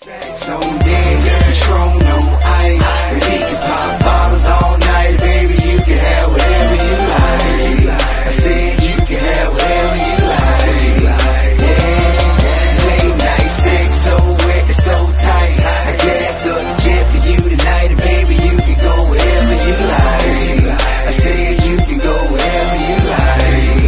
So dead, control, no ice. But he can pop bottles all night, baby. You can have whatever you like. I said you can have whatever you like. Yeah, late night sex, so wet and so tight. I gas up the jet for you tonight, and baby you can go wherever you like. I said you can go wherever you like.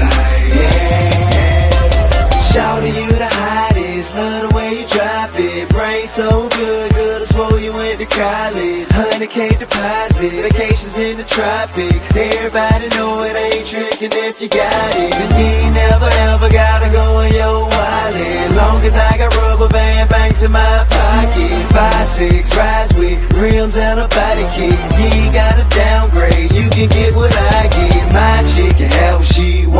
Yeah, shout you the hottest, love the way you drop it. Brain so good, good I swore you went to college. 100K deposits, vacations in the tropics. Everybody know it ain't tricking if you got it. And you ain't never ever gotta go in your wallet. Long as I got rubber band banks in my pocket. 5'6", rides with rims and a body kit. You ain't gotta downgrade, you can get what I get. My chick can have what she